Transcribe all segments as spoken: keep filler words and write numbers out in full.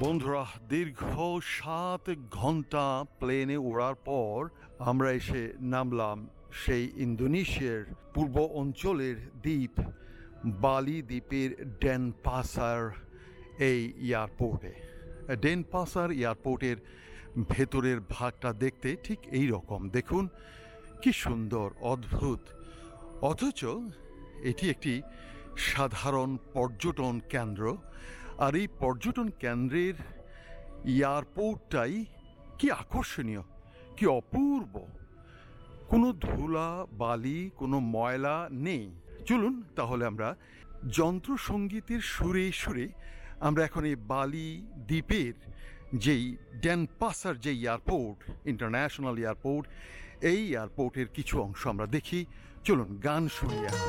বন্ধুরা, দীর্ঘ সাত ঘন্টা প্লেনে ওড়ার পর আমরা এসে নামলাম সেই ইন্দোনেশিয়ার পূর্ব অঞ্চলের দ্বীপ বালি দ্বীপের ডেনপাসার এই এয়ারপোর্টে। ডেনপাসার এয়ারপোর্টের ভেতরের ভাগটা দেখতে ঠিক এই রকম। দেখুন কি সুন্দর, অদ্ভুত, অথচ এটি একটি সাধারণ পর্যটন কেন্দ্র। আর এই পর্যটন কেন্দ্রের এয়ারপোর্টটাই কি আকর্ষণীয়, কি অপূর্ব। কোনো ধুলা বালি, কোনো ময়লা নেই। চলুন তাহলে আমরা যন্ত্রসঙ্গীতের সুরে সুরে আমরা এখন এই বালি দ্বীপের যেই ডেনপাসার যে এয়ারপোর্ট, ইন্টারন্যাশনাল এয়ারপোর্ট, এই এয়ারপোর্টের কিছু অংশ আমরা দেখি। চলুন গান শুনি এখন।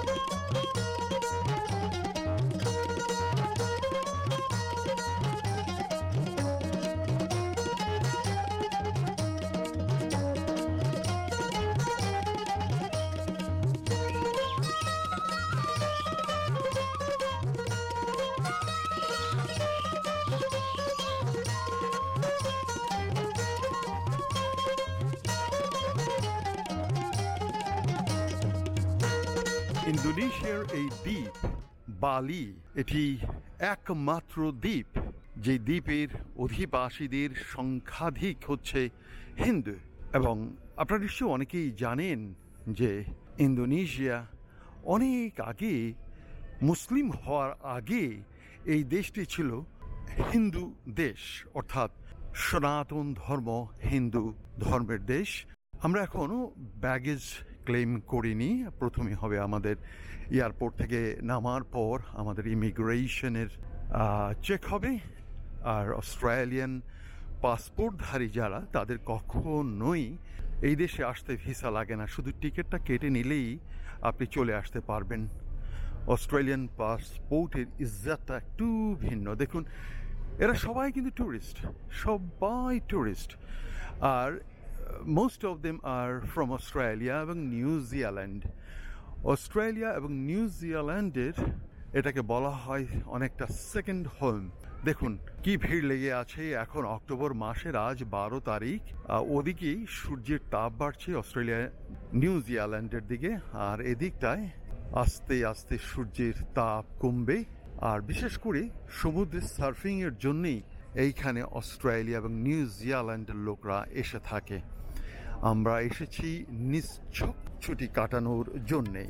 ইন্দোনেশিয়ার এই দ্বীপ বালি, এটি একমাত্র দ্বীপ যে দ্বীপের অধিবাসীদের সংখ্যাধিক হচ্ছে হিন্দু। এবং আপনারা নিশ্চয়ই অনেকেই জানেন যে ইন্দোনেশিয়া অনেক আগে, মুসলিম হওয়ার আগে এই দেশটি ছিল হিন্দু দেশ, অর্থাৎ সনাতন ধর্ম হিন্দু ধর্মের দেশ। আমরা এখনও ব্যাগেজ ক্লেম করিনি। প্রথমে হবে আমাদের এয়ারপোর্ট থেকে নামার পর আমাদের ইমিগ্রেশনের চেক হবে। আর অস্ট্রেলিয়ান পাসপোর্টধারী যারা, তাদের কখনোই এই দেশে আসতে ভিসা লাগে না, শুধু টিকিটটা কেটে নিলেই আপনি চলে আসতে পারবেন। অস্ট্রেলিয়ান পাসপোর্টের ইজ্জতটা একটু ভিন্ন। দেখুন, এরা সবাই কিন্তু ট্যুরিস্ট, সবাই ট্যুরিস্ট। আর most of them are from Australia এবং নিউজিল্যান্ড। অস্ট্রেলিয়া এবং নিউজিল্যান্ডের এটাকে বলা হয় অনেকটা সেকেন্ড হোম। দেখুন কি ভিড় লেগে আছে। এখন অক্টোবর মাসের আজ বারো তারিখ। ওদিকে সূর্যের তাপ বাড়ছে অস্ট্রেলিয়া নিউজিল্যান্ডের দিকে, আর এদিকটায় আস্তে আস্তে সূর্যের তাপ কমবে। আর বিশেষ করে সমুদ্রের সার্ফিং এর জন্যই এইখানে অস্ট্রেলিয়া এবং নিউজিল্যান্ডের লোকরা এসে থাকে। আমরা এসেছি নিশ্চক ছুটি কাটানোর জন্যেই।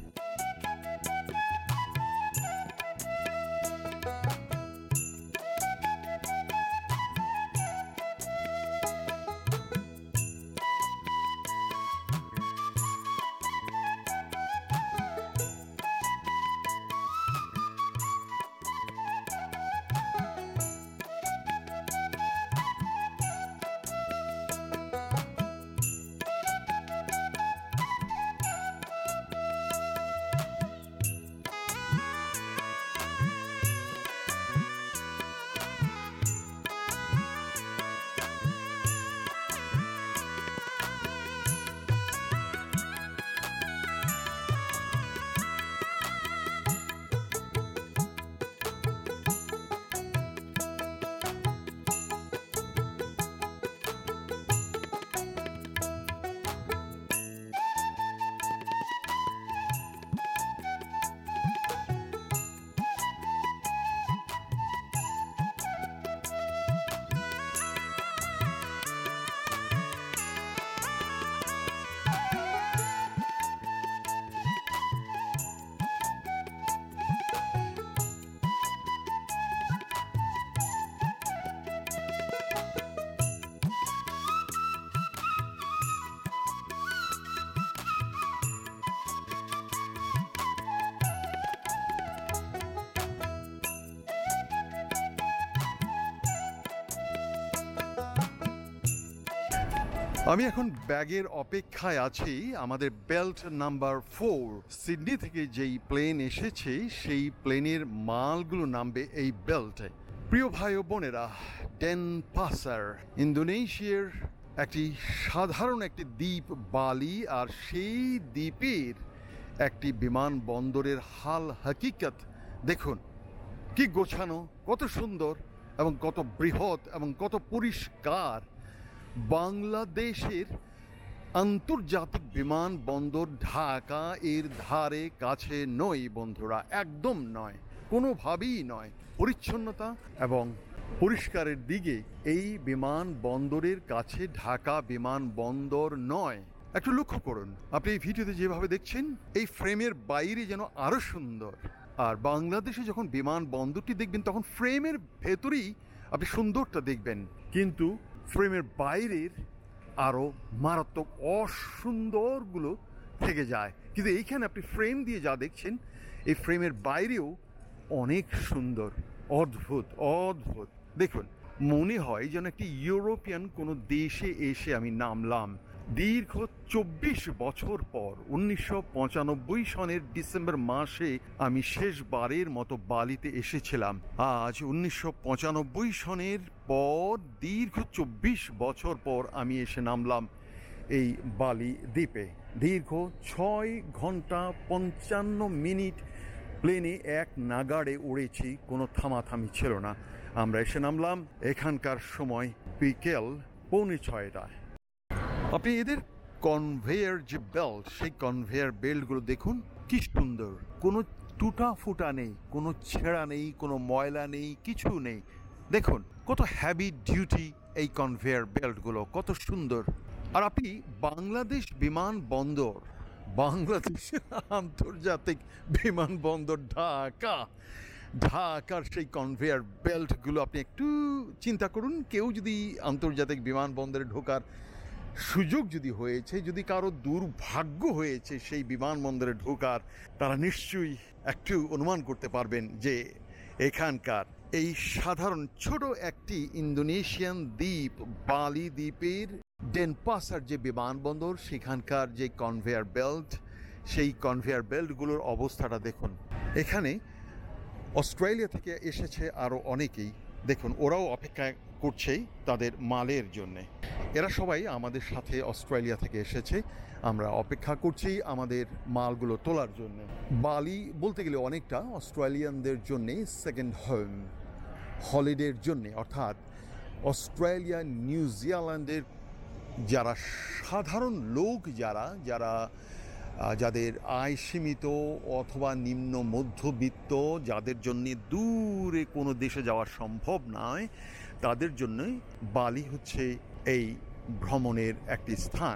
আমি এখন ব্যাগের অপেক্ষায় আছি। আমাদের বেল্ট নাম্বার ফোর সিডনি থেকে যেই প্লেন এসেছে সেই প্লেনের মালগুলো নামবে এই বেল্টে। প্রিয় ভাই ও বোনেরা, ডেনপাসার ইন্দোনেশিয়ার একটি সাধারণ একটি দ্বীপ বালি, আর সেই দ্বীপের একটি বিমানবন্দরের হাল হাকিকত দেখুন। কি গোছানো, কত সুন্দর। এবং কত বৃহৎ এবং কত পরিষ্কার। বাংলাদেশের আন্তর্জাতিক বিমানবন্দর ঢাকা এর ধারে কাছে নয় বন্ধুরা, একদম নয়, কোনোভাবেই নয়। পরিচ্ছন্নতা এবং পরিষ্কারের দিকে এই বিমানবন্দরের কাছে ঢাকা বিমানবন্দর নয়। একটু লক্ষ্য করুন, আপনি এই ভিডিওতে যেভাবে দেখছেন, এই ফ্রেমের বাইরে যেন আরো সুন্দর। আর বাংলাদেশে যখন বিমানবন্দরটি দেখবেন তখন ফ্রেমের ভেতরেই আপনি সুন্দরটা দেখবেন, কিন্তু ফ্রেমের বাইরের আরো মারাত্মক অসুন্দরগুলো থেকে যায়। কিন্তু এইখানে আপনি ফ্রেম দিয়ে যা দেখছেন, এই ফ্রেমের বাইরেও অনেক সুন্দর, অদ্ভুত অদ্ভুত। দেখুন, মনে হয় যেন একটি ইউরোপিয়ান কোনো দেশে এসে আমি নামলাম। দীর্ঘ চব্বিশ বছর পর উনিশশো পঁচানব্বই সনের ডিসেম্বর মাসে আমি শেষবারের মতো বালিতে এসেছিলাম। আজ উনিশশো পঁচানব্বই সনের পর দীর্ঘ চব্বিশ বছর পর আমি এসে নামলাম এই বালি দ্বীপে। দীর্ঘ ছয় ঘন্টা পঞ্চান্ন মিনিট প্লেনে এক নাগাড়ে উড়েছি, কোনো থামাথামি ছিল না। আমরা এসে নামলাম এখানকার সময় বিকেল পৌনে ছয়টায়। আপনি এদের কনভেয়ার যে বেল্ট, সেই কনভেয়ার বেল্টগুলো দেখুন কি সুন্দর, কোনো টুটা ফুটা নেই, কোনো ছেঁড়া নেই, কোনো ময়লা নেই, কিছু নেই। দেখুন কত হ্যাভি ডিউটি এই কনভেয়ার বেল্টগুলো, কত সুন্দর। আর আপনি বাংলাদেশ বিমানবন্দর, বাংলাদেশ আন্তর্জাতিক বিমানবন্দর ঢাকা, ঢাকার সেই কনভেয়ার বেল্টগুলো আপনি একটু চিন্তা করুন। কেউ যদি আন্তর্জাতিক বিমানবন্দরে ঢোকার সুযোগ যদি হয়েছে, যদি কারো দুর্ভাগ্য হয়েছে সেই বিমানবন্দরে ঢোকার, তারা নিশ্চয়ই একটু অনুমান করতে পারবেন যে এখানকার এই সাধারণ ছোট একটি ইন্দোনেশিয়ান দ্বীপ বালি দ্বীপের ডেনপাসার যে বিমানবন্দর, সেখানকার যে কনভেয়ার বেল্ট, সেই কনভেয়ার বেল্টগুলোর অবস্থাটা দেখুন। এখানে অস্ট্রেলিয়া থেকে এসেছে আরও অনেকেই, দেখুন ওরাও অপেক্ষা করছে তাদের মালের জন্যে। এরা সবাই আমাদের সাথে অস্ট্রেলিয়া থেকে এসেছে, আমরা অপেক্ষা করছি আমাদের মালগুলো তোলার জন্য। বালি বলতে গেলে অনেকটা অস্ট্রেলিয়ানদের জন্যে সেকেন্ড হোম, হলিডের জন্যে। অর্থাৎ অস্ট্রেলিয়া নিউজিল্যান্ডের যারা সাধারণ লোক, যারা যারা যাদের আয় সীমিত অথবা নিম্ন মধ্যবিত্ত, যাদের জন্য দূরে কোনো দেশে যাওয়া সম্ভব নয়, তাদের জন্যই বালি হচ্ছে এই ভ্রমণের একটি স্থান।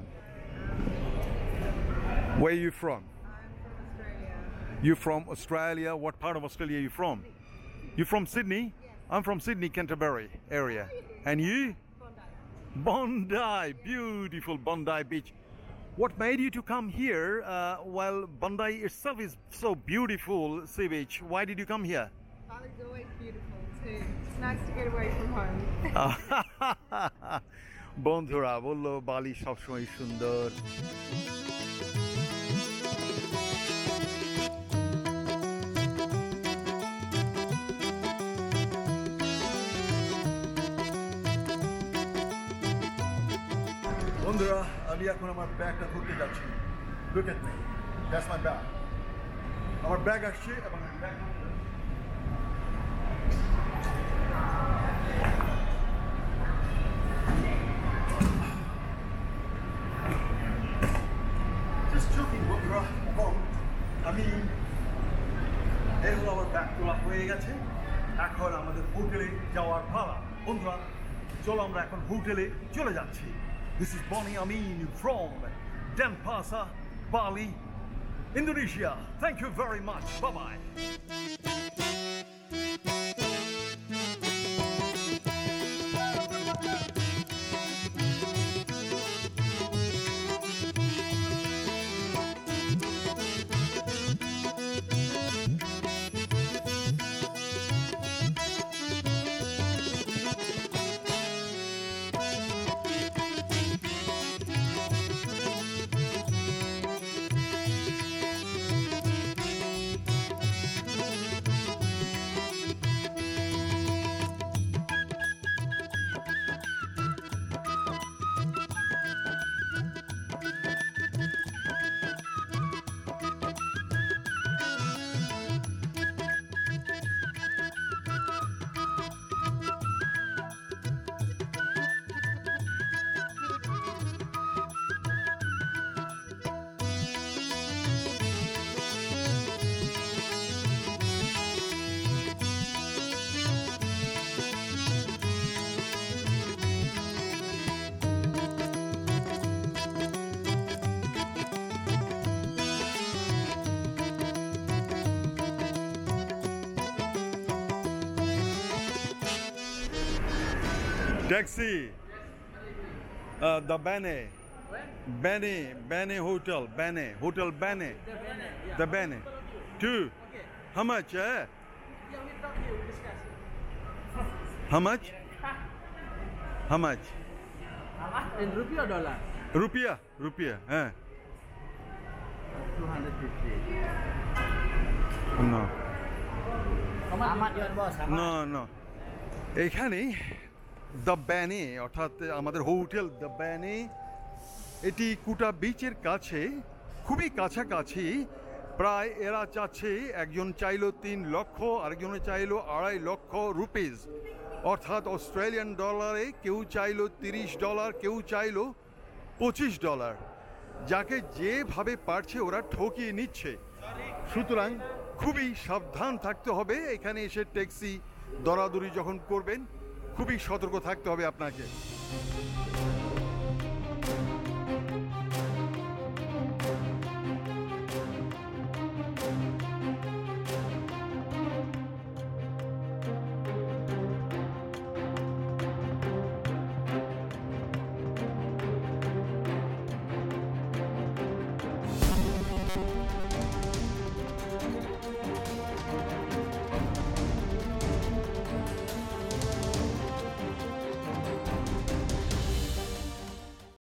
Where are you from? I'm from Australia. You from Australia? What part of Australia are you from? You from Sydney? Yes. I'm from Sydney, Canterbury area. And you? Bondi. Bondi, beautiful Bondi Beach. What made you to come here? Uh, well, Bondi itself is so beautiful sea beach. Why did you come here? Bali's always beautiful too. It's nice to get away from home. বন্ধুরা বললো বালি সবসময় সুন্দর। বন্ধুরা, আমি এখন আমার ব্যাগটা ধরতে যাচ্ছি। Look at me. That's my bag. আমার ব্যাগ আসছে এবং আমি ব্যাগ ধরতে যাচ্ছি। Just joking, বন্ধুরা। এবং আমি এই হলো আমার ব্যাগ তোলা হয়ে গেছে, এখন আমাদের হোটেলে যাওয়ার পালা। বন্ধুরা চলো আমরা এখন হোটেলে চলে যাচ্ছি। This is Bonnie Amin from Denpasar, Bali, Indonesia. Thank you very much. Bye-bye. Taxi the ব্যানে ব্যানে ব্যানে হোটেল ব্যানে হোটেল ব্যানে দ্য ব্যানে to how much eh? how much how much In rupee or dollar? রুপিয়া রুপিয়া হ্যাঁ two hundred fifty. না How much your boss? না না এখানে দ্য ব্যানে অর্থাৎ আমাদের হোটেল দ্য ব্যানে এটি কুটা বিচের কাছে খুবই কাছাকাছি প্রায় এরা চাচ্ছে একজন চাইলো তিন লক্ষ আরেকজনে চাইলো আড়াই লক্ষ রুপিস অর্থাৎ অস্ট্রেলিয়ান ডলারে কেউ চাইলো তিরিশ ডলার কেউ চাইলো পঁচিশ ডলার যাকে যেভাবে পারছে ওরা ঠকিয়ে নিচ্ছে সুতরাং খুবই সাবধান থাকতে হবে এখানে এসে ট্যাক্সি দরাদরি যখন করবেন খুবই সতর্ক থাকতে হবে আপনাকে